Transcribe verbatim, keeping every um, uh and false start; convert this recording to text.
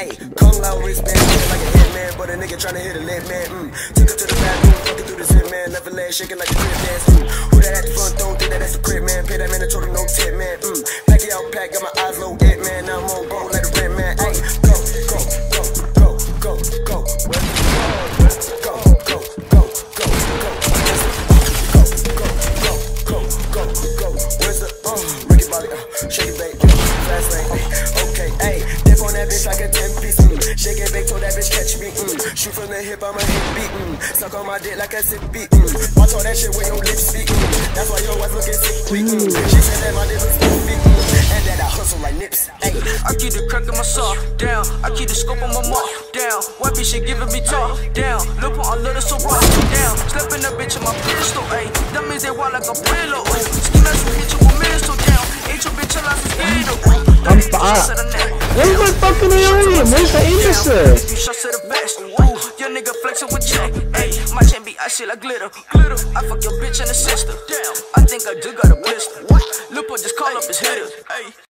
Ayy, Kung Lao wristband, feeling like a hitman, but a nigga tryna hit a lit man. Mm. Took her to the bathroom, fucking through the zip man, left her leg shaking like a crib dance. Mm. Who that at the front door? Think that that's a crib man. Pay that man a total no tip man. Mm. Pack it out, pack, got my eyes low, it man. Now I'm on go like a rent man. Ayy, go, go, go, go, go, go. Where you go? Go, go, go, go, go. Go, go, go, go, go. Where's the uh? Ricky Bobby, uh, shake it, babe. Fast lane, okay, ayy. Dip on that bitch like a ten piece. Mm. Shake it, bake, told that bitch catch me. Mm. Shoot from the hip, I'm a hit beat. Mm. Suck on my dick like a sip beat. Mm. Watch all that shit with your lips speak. Mm. That's why your wife looking sick. Mm. She said that my dick was too big. Mm. And that I hustle like nips. Ayy. I keep the crack in my saw down. I keep the scope on my mark down. White bitch, she giving me talk down. Look on, I love her so rock down. Slapping that bitch in my pistol, ayy. That means they wild like a pillow. Skin ass will hit you with mental down. Ain't your bitch alive for skater. I'm fine. Where's my fucking alien? Where's the imbecile? Shots to the best. Ooh, your nigga flexing with check. Ayy, my chain be icy like glitter. Glitter. I fuck your bitch and a sister. Damn, I think I do got a pistol. Lil' boy just call up his hitters. Ayy.